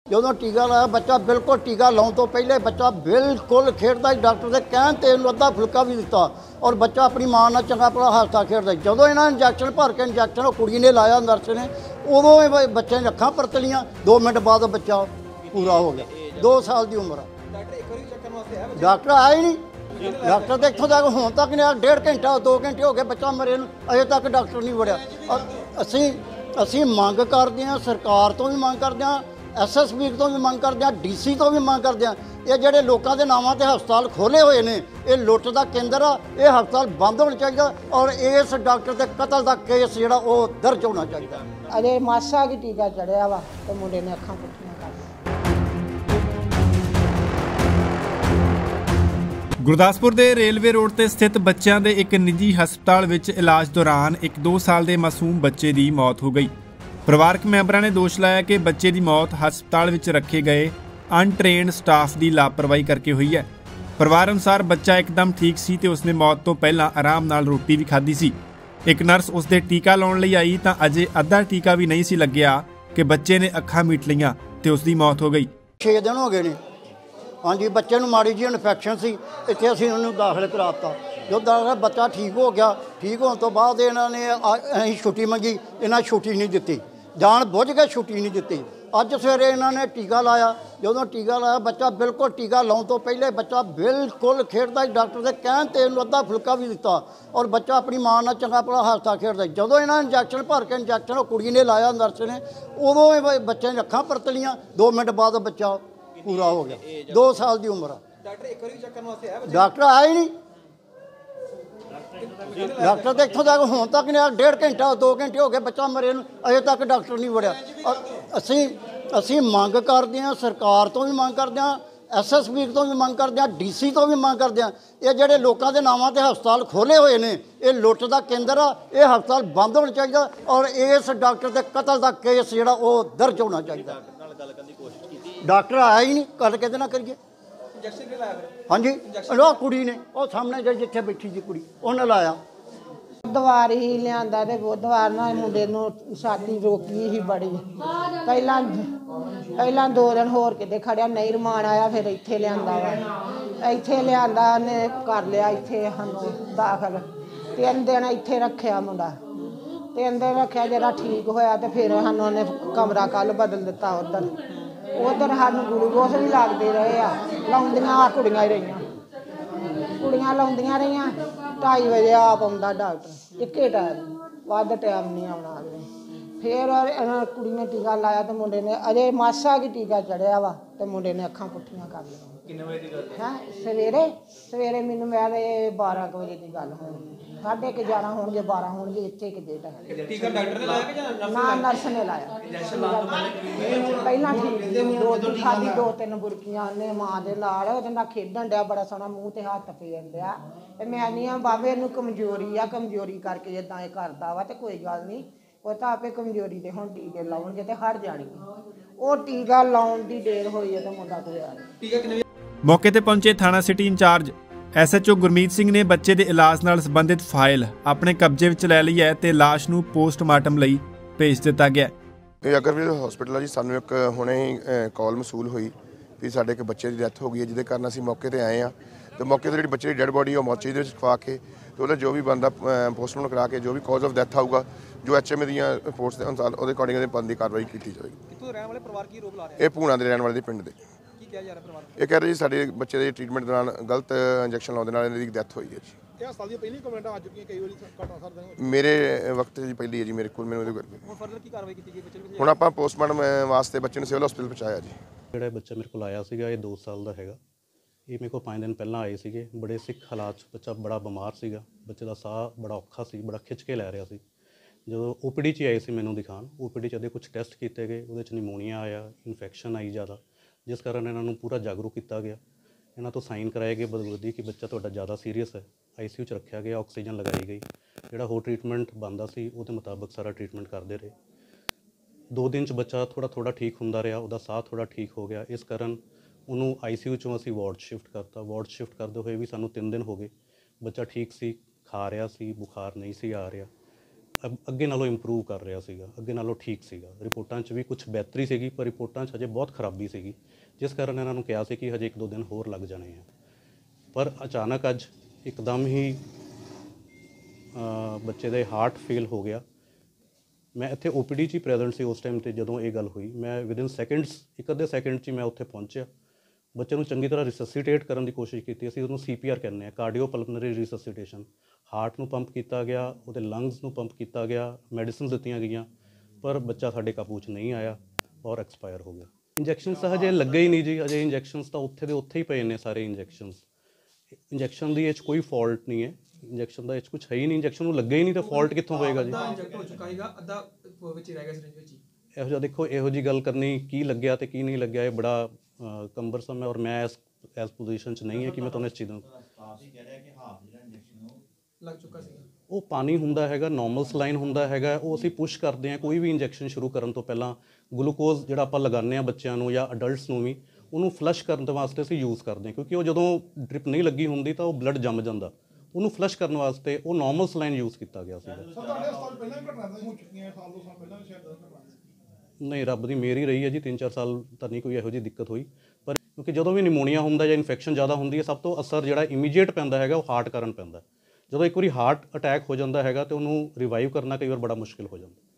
ਜਦੋਂ ਟੀਕਾ ਲਾਇਆ ਬੱਚਾ ਬਿਲਕੁਲ ਟੀਕਾ ਲਾਉਣ ਤੋਂ ਪਹਿਲੇ ਬੱਚਾ ਬਿਲਕੁਲ ਖੇਡਦਾ ਸੀ। ਡਾਕਟਰ ਦੇ ਕਹਿਣ ਤੇ ਇਹਨੂੰ ਅੱਧਾ ਫੁਲਕਾ ਵੀ ਦਿੱਤਾ ਔਰ ਬੱਚਾ ਆਪਣੀ ਮਾਂ ਨਾਲ ਚੰਗਾ ਭਲਾ ਹੱਸਦਾ ਖੇਡਦਾ। ਜਦੋਂ ਇਹਨਾਂ ਇੰਜੈਕਸ਼ਨ ਭਰ ਕੇ ਇੰਜੈਕਸ਼ਨ ਉਹ ਕੁੜੀ ਨੇ ਲਾਇਆ ਨਰਸ ਨੇ, ਉਦੋਂ ਇਹ ਬੱਚੇ ਨੇ ਅੱਖਾਂ ਪਰਤ ਲੀਆਂ। 2 ਮਿੰਟ ਬਾਅਦ ਬੱਚਾ ਪੂਰਾ ਹੋ ਗਿਆ। 2 ਸਾਲ ਦੀ ਉਮਰ। ਡਾਕਟਰ ਆਇਆ ਹੀ ਨਹੀਂ। ਡਾਕਟਰ ਤਾਂ ਇੱਥੋਂ ਤੱਕ ਹੁਣ ਤੱਕ ਨਹੀਂ ਆਇਆ। 1.5 ਘੰਟਾ 2 ਘੰਟੇ ਹੋ ਗਏ ਬੱਚਾ ਮਰੇ ਨੂੰ, ਅਜੇ ਤੱਕ ਡਾਕਟਰ ਨਹੀਂ ਵੜਿਆ। ਅਸੀਂ ਮੰਗ ਕਰਦੇ ਹਾਂ, ਸਰਕਾਰ ਤੋਂ ਵੀ ਮੰਗ ਕਰਦੇ ਹਾਂ, SSB ਤੋਂ ਵੀ ਮੰਗ ਕਰਦੇ ਹਾਂ, DC ਤੋਂ ਵੀ ਮੰਗ ਕਰਦੇ ਹਾਂ। ਇਹ ਜਿਹੜੇ ਲੋਕਾਂ ਦੇ ਨਾਵਾਂ ਤੇ ਹਸਪਤਾਲ ਖੋਲ੍ਹੇ ਹੋਏ ਨੇ, ਇਹ ਲੁੱਟ ਦਾ ਕੇਂਦਰ ਆ। ਇਹ ਹਸਪਤਾਲ ਬੰਦ ਹੋਣਾ ਚਾਹੀਦਾ ਔਰ ਇਸ ਡਾਕਟਰ ਦੇ ਕਤਲ ਦਾ ਕੇਸ ਜਿਹੜਾ ਉਹ ਦਰਜ ਹੋਣਾ ਚਾਹੀਦਾ। ਅਜੇ ਮਾਸਾ ਕੀ ਟੀਕਾ ਚੜਿਆ ਵਾ ਤੇ ਮੁੰਡੇ ਨੇ ਅੱਖਾਂ ਪੁੱਟੀਆਂ ਕਰ ਲਈਆਂ। ਗੁਰਦਾਸਪੁਰ ਦੇ ਰੇਲਵੇ ਰੋਡ ਤੇ ਸਥਿਤ ਬੱਚਿਆਂ ਦੇ ਇੱਕ ਨਿੱਜੀ ਹਸਪਤਾਲ ਵਿੱਚ ਇਲਾਜ ਦੌਰਾਨ ਇੱਕ 2 ਸਾਲ ਦੇ ਮਾਸੂਮ ਬੱਚੇ ਦੀ ਮੌਤ ਹੋ ਗਈ। ਪਰਿਵਾਰਕ ਮੈਂਬਰਾਂ ਨੇ ਦੋਸ਼ ਲਾਇਆ ਕਿ ਬੱਚੇ ਦੀ ਮੌਤ ਹਸਪਤਾਲ ਵਿੱਚ ਰੱਖੇ ਗਏ ਅਨਟ੍ਰੇਨਡ ਸਟਾਫ ਦੀ ਲਾਪਰਵਾਹੀ ਕਰਕੇ ਹੋਈ ਹੈ। ਪਰਿਵਾਰ ਅਨੁਸਾਰ ਬੱਚਾ ਇੱਕਦਮ ਠੀਕ ਸੀ ਤੇ ਉਸਨੇ ਮੌਤ ਤੋਂ ਪਹਿਲਾਂ ਆਰਾਮ ਨਾਲ ਰੋਟੀ ਵੀ ਖਾਧੀ ਸੀ। ਇੱਕ ਨਰਸ ਉਸਦੇ ਟੀਕਾ ਲਾਉਣ ਲਈ ਆਈ ਤਾਂ ਅਜੇ ਅੱਧਾ ਟੀਕਾ ਵੀ ਨਹੀਂ ਸੀ ਲੱਗਿਆ ਕਿ ਬੱਚੇ ਨੇ ਅੱਖਾਂ ਮੀਟ ਲਈਆਂ ਤੇ ਉਸਦੀ ਮੌਤ ਹੋ ਗਈ। 6 ਦਿਨ ਹੋ ਗਏ ਨੇ। ਹਾਂਜੀ, ਬੱਚੇ ਨੂੰ ਮਾੜੀ ਜਿਹੀ ਇਨਫੈਕਸ਼ਨ ਸੀ, ਇੱਥੇ ਅਸੀਂ ਉਹਨੂੰ ਦਾਖਲ ਕਰਾ ਦਿੱਤਾ। ਜਦੋਂ ਬੱਚਾ ਠੀਕ ਹੋ ਗਿਆ, ਠੀਕ ਹੋਣ ਤੋਂ ਬਾਅਦ ਇਹਨਾਂ ਨੇ ਅਸੀਂ ਛੁੱਟੀ ਮੰਗੀ, ਇਹਨਾਂ ਛੁੱਟੀ ਨਹੀਂ ਦਿੱਤੀ, ਜਾਣ ਬੁੱਝ ਕੇ ਛੁੱਟੀ ਨਹੀਂ ਦਿੱਤੀ। ਅੱਜ ਸਵੇਰੇ ਇਹਨਾਂ ਨੇ ਟੀਕਾ ਲਾਇਆ। ਜਦੋਂ ਟੀਕਾ ਲਾਇਆ ਬੱਚਾ ਬਿਲਕੁਲ ਟੀਕਾ ਲਾਉਣ ਤੋਂ ਪਹਿਲੇ ਬੱਚਾ ਬਿਲਕੁਲ ਖੇਡਦਾ ਸੀ। ਡਾਕਟਰ ਦੇ ਕਹਿਣ ਤੇ ਇਹਨੂੰ ਅੱਧਾ ਫੁਲਕਾ ਵੀ ਦਿੱਤਾ ਔਰ ਬੱਚਾ ਆਪਣੀ ਮਾਂ ਨਾਲ ਚੰਗਾ ਭਲਾ ਹੱਸਦਾ ਖੇਡਦਾ। ਜਦੋਂ ਇਹਨਾਂ ਇੰਜੈਕਸ਼ਨ ਭਰ ਕੇ ਇੰਜੈਕਸ਼ਨ ਉਹ ਕੁੜੀ ਨੇ ਲਾਇਆ ਨਰਸ ਨੇ, ਉਦੋਂ ਇਹ ਬੱਚੇ ਨੇ ਅੱਖਾਂ ਪਰਤ ਲੀਆਂ। 2 ਮਿੰਟ ਬਾਅਦ ਬੱਚਾ ਪੂਰਾ ਹੋ ਗਿਆ। 2 ਸਾਲ ਦੀ ਉਮਰ। ਡਾਕਟਰ ਇੱਕ ਵਾਰੀ ਚੈੱਕ ਕਰਨ ਵਾਸਤੇ ਆਇਆ? ਡਾਕਟਰ ਆਇਆ ਹੀ ਨਹੀਂ। ਡਾਕਟਰ ਤਾਂ ਇੱਥੋਂ ਤੱਕ ਹੁਣ ਤੱਕ ਨਹੀਂ ਆਇਆ। 1.5 ਘੰਟਾ 2 ਘੰਟੇ ਹੋ ਗਏ ਬੱਚਾ ਮਰੇ ਨੂੰ, ਅਜੇ ਤੱਕ ਡਾਕਟਰ ਨਹੀਂ ਵੜਿਆ। ਅਸੀਂ ਮੰਗ ਕਰਦੇ ਹਾਂ, ਸਰਕਾਰ ਤੋਂ ਵੀ ਮੰਗ ਕਰਦੇ ਹਾਂ, SSB ਤੋਂ ਵੀ ਮੰਗ ਕਰਦੇ ਹਾਂ, DC ਤੋਂ ਵੀ ਮੰਗ ਕਰਦੇ ਹਾਂ। ਇਹ ਜਿਹੜੇ ਲੋਕਾਂ ਦੇ ਨਾਵਾਂ ਤੇ ਹਸਪਤਾਲ ਖੋਲ੍ਹੇ ਹੋਏ ਨੇ, ਇਹ ਲੁੱਟ ਦਾ ਕੇਂਦਰ ਆ। ਇਹ ਹਸਪਤਾਲ ਬੰਦ ਹੋਣਾ ਚਾਹੀਦਾ ਔਰ ਇਸ ਡਾਕਟਰ ਦੇ ਕਤਲ ਦਾ ਕੇਸ ਜਿਹੜਾ ਉਹ ਦਰਜ ਹੋਣਾ ਚਾਹੀਦਾ। ਡਾਕਟਰ ਆਇਆ ਹੀ ਨਹੀਂ। ਗੱਲ ਕਿਹਦੇ ਨਾਲ ਕਰੀਏ? ਇੰਜੈਕਸ਼ਨ ਕਿਹਨੇ ਲਾਇਆ ਫਿਰ? ਹਾਂਜੀ, ਉਹ ਕੁੜੀ ਨੇ, ਉਹ ਸਾਹਮਣੇ ਜਿੱਥੇ ਬੈਠੀ ਜੀ ਕੁੜੀ, ਉਹਨੇ ਲਾਇਆ। ਬੁੱਧਵਾਰ ਹੀ ਲਿਆਂਦਾ ਤੇ ਬੁੱਧਵਾਰ ਨਾਲ ਮੁੰਡੇ ਨੂੰ ਛਾਤੀ ਰੋਕੀ ਸੀ ਬੜੀ। ਪਹਿਲਾਂ 2 ਦਿਨ ਹੋਰ ਕਿਤੇ ਖੜਿਆ, ਨਹੀਂ ਰਮਾਨ ਆਇਆ, ਫਿਰ ਇੱਥੇ ਲਿਆਂਦਾ ਵਾ। ਇੱਥੇ ਲਿਆਂਦਾ, ਉਹਨੇ ਕਰ ਲਿਆ ਇੱਥੇ ਸਾਨੂੰ ਦਾਖਲ। 3 ਦਿਨ ਇੱਥੇ ਰੱਖਿਆ ਮੁੰਡਾ। 3 ਦਿਨ ਰੱਖਿਆ, ਜਿਹੜਾ ਠੀਕ ਹੋਇਆ ਤੇ ਫਿਰ ਸਾਨੂੰ ਉਹਨੇ ਕਮਰਾ ਕੱਲ੍ਹ ਬਦਲ ਦਿੱਤਾ। ਉੱਧਰ ਸਾਨੂੰ ਗਲੂਕੋਸ ਵੀ ਲੱਗਦੇ ਰਹੇ ਆ। ਲਾਉਂਦੀਆਂ ਕੁੜੀਆਂ ਹੀ ਰਹੀਆਂ, ਕੁੜੀਆਂ ਲਾਉਂਦੀਆਂ ਰਹੀਆਂ। 2:30 ਵਜੇ ਆਪ ਆਉਂਦਾ ਡਾਕਟਰ, ਇੱਕੇ ਟਾਈਮ, ਵੱਧ ਟਾਈਮ ਨਹੀਂ ਆਉਣਾ। ਫਿਰ ਕੁੜੀ ਨੇ ਟੀਕਾ ਲਾਇਆ ਤੇ ਮੁੰਡੇ ਨੇ ਅਜੇ ਮਾਸਾ ਕੀ ਟੀਕਾ ਚੜਿਆ ਵਾ ਤੇ ਮੁੰਡੇ ਨੇ ਅੱਖਾਂ ਪੁੱਟੀਆਂ ਕਰ ਲਈਆਂ। ਕਿੰਨੇ ਵਜੇ ਦੀ ਗੱਲ ਹੈ? ਸਵੇਰੇ ਮੈਨੂੰ ਮੈਂ 12 ਵਜੇ ਦੀ ਗੱਲ ਹੋਣੀ। 11:30 ਹੋਣਗੇ, 12 ਹੋਣਗੇ, ਇੱਥੇ ਕਿਤੇ ਟਾਈਮ। ਟੀਕਾ ਡਾਕਟਰ ਨੇ ਲਾਇਆ ਕਿ ਜਾਂ ਨਾ ਨਰਸ ਨੇ ਲਾਇਆ? ਪਹਿਲਾਂ ਠੀਕ ਸੀ, ਰੋਟੀ ਖਾਧੀ, 2-3 ਬੁਰਕੀਆਂ ਉਹਨੇ ਮਾਂ ਦੇ ਨਾਲ। ਉਹਦੇ ਨਾਲ ਖੇਡਣ ਡਿਆ, ਬੜਾ ਸੋਹਣਾ ਮੂੰਹ ਤੇ ਹੱਥ ਫੇਰਨ ਡਿਆ। ਤੇ ਮੈਂ ਨਹੀਂ ਆ ਬਾਬੇ ਨੂੰ ਕਮਜ਼ੋਰੀ ਆ, ਕਮਜ਼ੋਰੀ ਕਰਕੇ ਜਿੱਦਾਂ ਇਹ ਕਰਦਾ ਵਾ। ਤੇ ਕੋਈ ਗੱਲ ਨਹੀਂ, ਉਹ ਤਾਂ ਆਪੇ ਕਮਜ਼ੋਰੀ ਦੇ ਹੁਣ ਟੀਕੇ ਲਾਉਣਗੇ ਤੇ ਹਟ ਜਾਣੀ। ਉਹ ਟੀਕਾ ਲਾਉਣ ਦੀ ਦੇਰ ਹੋਈ ਹੈ ਤੇ ਮੁੰਡਾ ਹੋਇਆ। ਟੀਕਾ ਕਿੰਨੇ? ਮੌਕੇ ਤੇ ਪਹੁੰਚੇ ਥਾਣਾ city incharge SHO Gurmeet Singh ਨੇ ਬੱਚੇ ਦੇ ਇਲਾਜ ਨਾਲ ਸੰਬੰਧਿਤ ਫਾਈਲ ਆਪਣੇ ਕਬਜ਼ੇ ਵਿੱਚ ਲੈ ਲਈ ਹੈ ਤੇ ਲਾਸ਼ ਨੂੰ ਪੋਸਟਮਾਰਟਮ ਲਈ ਭੇਜ ਦਿੱਤਾ ਗਿਆ। ਇਹ ਅਗਰਵੀਰ ਹਸਪੀਟਲ ਆ ਜੀ। ਸਾਨੂੰ ਇੱਕ ਹੁਣੇ ਹੀ ਕਾਲ ਮਸੂਲ ਹੋਈ ਵੀ ਸਾਡੇ ਇੱਕ ਬੱਚੇ ਦੀ ਡੈਥ ਹੋ ਗਈ ਹੈ, ਜਿਹਦੇ ਕਾਰਨ ਅਸੀਂ ਮੌਕੇ ਤੇ ਆਏ ਹਾਂ। ਤੇ ਮੌਕੇ ਤੇ ਜਿਹੜੀ ਬੱਚੇ ਦੀ ਡੈਡ ਬੋਡੀ ਉਹ ਮੋਰਚਰੀ ਦੇ ਵਿੱਚ ਖਵਾ ਕੇ ਤੇ ਉਹਦਾ ਜੋ ਵੀ ਬੰਦਾ ਪੋਸਟਮਾਰਟਮ ਕਰਾ ਕੇ ਜੋ ਵੀ ਕਾਜ਼ ਆਫ ਡੈਥ ਆਊਗਾ, ਜੋ HMA ਦੀਆਂ ਰਿਪੋਰਟਸ ਦੇ ਅਨੁਸਾਰ ਉਹਦੇ ਅਕੋਰਡਿੰਗ ਇਹਦੇ ਬੰਦੀ ਕਾਰਵਾਈ ਕੀਤੀ ਜਾਵੇਗੀ। ਕਿੱਥੋਂ ਰਹਿਣ ਵਾਲੇ ਪਰਿਵਾਰ ਕੀ ਰੋਪ ਲਾ ਰਿਹਾ? ਇਹ ਭੂਣਾ ਦੇ ਰਹਿਣ ਵਾਲੇ ਦੇ ਪਿੰਡ ਦੇ। ਕੀ ਕਿਹਾ ਜਾ ਰਿਹਾ ਪਰਿਵਾਰ? ਇਹ ਕਹਿ ਰਹੇ ਜੀ ਸਾਡੇ ਬੱਚੇ ਦੇ ਟ੍ਰੀਟਮੈਂਟ ਦੌਰਾਨ ਗਲਤ ਇੰਜੈਕਸ਼ਨ ਲਾਉਣ ਦੇ ਨਾਲ ਇਹਨਾਂ ਦੀ ਡੈਥ ਹੋਈ ਹੈ ਜੀ। ਇਹ ਹਸਪਤਾਲ ਦੀ ਪਹਿਲੀ ਕੰਪਲੇਂਟਾਂ ਆ ਚੁੱਕੀਆਂ, ਕਈ ਵਾਰੀ ਘਟਨਾ ਸਰ ਮੇਰੇ ਵਕਤ ਜੀ ਪਹਿਲੀ ਹੈ ਜੀ ਮੇਰੇ ਕੋਲ। ਮੈਨੂੰ ਉਹਦੇ ਹੁਣ ਫਰਦਰ ਕੀ ਕਾਰਵਾਈ ਕੀਤੀ ਗਈ ਬੱਚੇ ਨੂੰ? ਹੁਣ ਆਪਾਂ ਪੋਸਟਮਾਰਟਮ ਵਾਸਤੇ ਬੱਚੇ ਨੂੰ ਸਿਵਲ ਹਸਪਤਾਲ ਪਹੁੰਚਾਇਆ ਜੀ। ਜਿਹੜਾ ਬੱਚਾ ਮੇਰੇ ਕੋਲ ਆਇਆ ਸੀਗਾ, ਇਹ 2 ਸਾਲ ਦਾ ਹੈਗਾ। ਇਹ ਮੇਰੇ ਕੋਲ 5 ਦਿਨ ਪਹਿਲਾਂ ਆਏ ਸੀਗੇ। ਬੜੇ ਸਿੱਖ ਹਾਲਾਤ 'ਚ ਬੱਚਾ ਬੜਾ ਬਿਮਾਰ ਸੀਗਾ। ਬੱਚੇ ਦਾ ਸਾਹ ਬੜਾ ਔਖਾ ਸੀ, ਬੜਾ ਖਿੱਚ ਕੇ ਲੈ ਰਿਹਾ ਸੀ। ਜਦੋਂ OPD 'ਚ ਆਏ ਸੀ ਮੈਨੂੰ ਦਿਖਾਉਣ, OPD 'ਚ ਇਹਦੇ ਕੁਝ ਟੈਸਟ ਕੀਤੇ ਗਏ, ਉਹਦੇ 'ਚ ਨਿਮੋਨੀਆ ਆਇਆ, ਇਨਫੈਕਸ਼ਨ ਆਈ ਜ਼ਿਆਦਾ, ਜਿਸ ਕਾਰਨ ਇਹਨਾਂ ਨੂੰ ਪੂਰਾ ਜਾਗਰੂਕ ਕੀਤਾ ਗਿਆ। ਇਹਨਾਂ ਤੋਂ ਸਾਈਨ ਕਰਾਏ ਗਏ ਬਦਬੂਦੀ ਕਿ ਬੱਚਾ ਤੁਹਾਡਾ ਜ਼ਿਆਦਾ ਸੀਰੀਅਸ ਹੈ। ICU 'ਚ ਰੱਖਿਆ ਗਿਆ, ਆਕਸੀਜਨ ਲਗਾਈ ਗਈ। ਜਿਹੜਾ ਹੋਰ ਟ੍ਰੀਟਮੈਂਟ ਬਣਦਾ ਸੀ ਉਹਦੇ ਮੁਤਾਬਕ ਸਾਰਾ ਟ੍ਰੀਟਮੈਂਟ ਕਰਦੇ ਰਹੇ। 2 ਦਿਨ 'ਚ ਬੱਚਾ ਥੋੜ੍ਹਾ ਠੀਕ ਹੁੰਦਾ ਰਿਹਾ, ਉਹਦਾ ਸਾਹ ਥੋੜ੍ਹਾ ਠੀਕ ਹੋ ਗਿਆ। ਇਸ ਕਾਰਨ ਉਹਨੂੰ ICU 'ਚੋਂ ਅਸੀਂ ਵਾਰਡ ਸ਼ਿਫਟ ਕਰਤਾ। ਵਾਰਡ ਸ਼ਿਫਟ ਕਰਦੇ ਹੋਏ ਵੀ ਸਾਨੂੰ 3 ਦਿਨ ਹੋ ਗਏ। ਬੱਚਾ ਠੀਕ ਸੀ, ਖਾ ਰਿਹਾ ਸੀ, ਬੁਖਾਰ ਨਹੀਂ ਸੀ ਆ ਰਿਹਾ। ਅੱਗੇ ਨਾਲੋਂ ਇੰਪਰੂਵ ਕਰ ਰਿਹਾ ਸੀਗਾ, ਅੱਗੇ ਨਾਲੋਂ ਠੀਕ ਸੀਗਾ। ਰਿਪੋਰਟਾਂ 'ਚ ਵੀ ਕੁਝ ਬਿਹਤਰੀ ਸੀਗੀ, ਪਰ ਰਿਪੋਰਟਾਂ 'ਚ ਹਜੇ ਬਹੁਤ ਖਰਾਬੀ ਸੀਗੀ, ਜਿਸ ਕਾਰਨ ਇਹਨਾਂ ਨੂੰ ਕਿਹਾ ਸੀ ਕਿ ਹਜੇ 1-2 ਦਿਨ ਹੋਰ ਲੱਗ ਜਾਣੇ ਆ। ਪਰ ਅਚਾਨਕ ਅੱਜ ਇੱਕਦਮ ਹੀ ਬੱਚੇ ਦੇ ਹਾਰਟ ਫੇਲ ਹੋ ਗਿਆ। ਮੈਂ ਇੱਥੇ OPD 'ਚ ਹੀ ਪ੍ਰੈਜ਼ੈਂਟ ਸੀ ਉਸ ਟਾਈਮ 'ਤੇ ਜਦੋਂ ਇਹ ਗੱਲ ਹੋਈ। ਮੈਂ ਵਿਦਿਨ ਸੈਕਿੰਡਸ, ਇੱਕ ਅੱਧੇ ਸੈਕਿੰਡ 'ਚ ਹੀ ਮੈਂ ਉੱਥੇ ਪਹੁੰਚਿਆ। ਬੱਚੇ ਨੂੰ ਚੰਗੀ ਤਰ੍ਹਾਂ ਰਿਸੈਸੀਟੇਟ ਕਰਨ ਦੀ ਕੋਸ਼ਿਸ਼ ਕੀਤੀ। ਅਸੀਂ ਉਹਨੂੰ CPR ਕਹਿੰਦੇ ਹਾਂ, ਕਾਰਡੀਓ ਪਲਮਨਰੀ ਰਿਸੈਸੀਟੇਸ਼ਨ। ਹਾਰਟ ਨੂੰ ਪੰਪ ਕੀਤਾ ਗਿਆ, ਉਹਦੇ ਲੰਗਸ ਨੂੰ ਪੰਪ ਕੀਤਾ ਗਿਆ, ਮੈਡੀਸਿਨ ਦਿੱਤੀਆਂ ਗਈਆਂ, ਪਰ ਬੱਚਾ ਸਾਡੇ ਕਾਬੂ 'ਚ ਨਹੀਂ ਆਇਆ ਔਰ ਐਕਸਪਾਇਰ ਹੋ ਗਿਆ। ਇੰਜੈਕਸ਼ਨਸ ਤਾਂ ਹਜੇ ਲੱਗੇ ਹੀ ਨਹੀਂ ਜੀ, ਅਜੇ ਇੰਜੈਕਸ਼ਨਸ ਤਾਂ ਉੱਥੇ ਦੇ ਉੱਥੇ ਹੀ ਪਏ ਨੇ ਸਾਰੇ ਇੰਜੈਕਸ਼ਨਸ। ਇੰਜੈਕਸ਼ਨ ਦੀ ਇਹ 'ਚ ਕੋਈ ਫਾਲਟ ਨਹੀਂ ਹੈ, ਇੰਜੈਕਸ਼ਨ ਦਾ ਇਹ 'ਚ ਕੁਝ ਹੈ ਹੀ ਨਹੀਂ, ਇੰਜੈਕਸ਼ਨ ਨੂੰ ਲੱਗੇ ਹੀ ਨਹੀਂ ਤਾਂ ਫਾਲਟ ਕਿੱਥੋਂ ਹੋਏਗਾ ਜੀ? ਇੰਜੈਕਟ ਹੋ ਚੁੱਕਾ ਹੈਗਾ, ਅੱਧਾ ਵਿੱਚ ਹੀ ਰਹਿ ਗਿਆ ਸਿਰਿੰਜ ਵਿੱਚ ਹੀ। ਇਹੋ ਜਿਹਾ ਦੇਖੋ, ਇਹੋ ਜਿਹੀ ਗੱਲ ਕਰਨੀ ਕੀ ਲੱਗਿਆ ਤੇ ਕੀ ਨਹੀਂ ਲੱਗਿਆ, ਇਹ ਬੜਾ ਕੰਬਰਸਮ ਹੈ ਔਰ ਮੈਂ ਇਸ ਪੋਜੀਸ਼ਨ 'ਚ ਨਹੀਂ ਹੈ ਕਿ ਮੈਂ ਤੁਹਾਨੂੰ ਇਸ ਚੀਜ਼ ਨੂੰ ਲੱਗ ਚੁੱਕਾ ਸੀ। ਉਹ ਪਾਣੀ ਹੁੰਦਾ ਹੈਗਾ, ਨਾਰਮਲ ਸਲਾਈਨ ਹੁੰਦਾ ਹੈਗਾ, ਉਹ ਅਸੀਂ ਪੁਸ਼ ਕਰਦੇ ਹਾਂ। ਕੋਈ ਵੀ ਇੰਜੈਕਸ਼ਨ ਸ਼ੁਰੂ ਕਰਨ ਤੋਂ ਪਹਿਲਾਂ ਗਲੂਕੋਜ਼ ਜਿਹੜਾ ਆਪਾਂ ਲਗਾਉਂਦੇ ਹਾਂ ਬੱਚਿਆਂ ਨੂੰ ਜਾਂ ਅਡਲਟਸ ਨੂੰ ਵੀ, ਉਹਨੂੰ ਫਲਸ਼ ਕਰਨ ਦੇ ਵਾਸਤੇ ਅਸੀਂ ਯੂਜ਼ ਕਰਦੇ ਹਾਂ, ਕਿਉਂਕਿ ਉਹ ਜਦੋਂ ਡ੍ਰਿਪ ਨਹੀਂ ਲੱਗੀ ਹੁੰਦੀ ਤਾਂ ਉਹ ਬਲੱਡ ਜੰਮ ਜਾਂਦਾ। ਉਹਨੂੰ ਫਲਸ਼ ਕਰਨ ਵਾਸਤੇ ਉਹ ਨਾਰਮਲ ਸਲਾਈਨ ਯੂਜ਼ ਕੀਤਾ ਗਿਆ ਸੀਗਾ। ਨਹੀਂ, ਰੱਬ ਦੀ ਮਿਹਰ ਹੀ ਰਹੀ ਹੈ ਜੀ, 3-4 ਸਾਲ ਤਾਂ ਨਹੀਂ ਕੋਈ ਇਹੋ ਜਿਹੀ ਦਿੱਕਤ ਹੋਈ। ਪਰ ਕਿਉਂਕਿ ਜਦੋਂ ਵੀ ਨਿਮੋਨੀਆ ਹੁੰਦਾ ਜਾਂ ਇਨਫੈਕਸ਼ਨ ਜ਼ਿਆਦਾ ਹੁੰਦੀ ਹੈ, ਸਭ ਤੋਂ ਅਸਰ ਜਿਹੜਾ ਇਮੀਡੀਏਟ ਪੈਂਦਾ ਹੈਗਾ ਉਹ ਹਾਰਟ ਕਾਰਨ ਪੈਂਦਾ। ਜਦੋਂ ਇੱਕ ਵਾਰੀ ਹਾਰਟ ਅਟੈਕ ਹੋ ਜਾਂਦਾ ਹੈਗਾ ਤੇ ਉਹਨੂੰ ਰਿਵਾਈਵ ਕਰਨਾ ਕਈ ਵਾਰ ਬੜਾ ਮੁਸ਼ਕਿਲ ਹੋ ਜਾਂਦਾ।